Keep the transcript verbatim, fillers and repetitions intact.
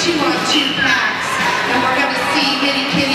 two on two packs, and we're going to see Hitty Kitty